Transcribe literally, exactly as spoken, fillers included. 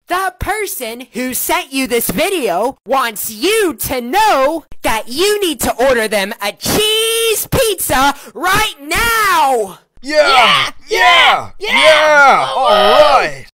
The person who sent you this video wants you to know that you need to order them a cheese pizza right now! Yeah! Yeah! Yeah! Yeah! All right!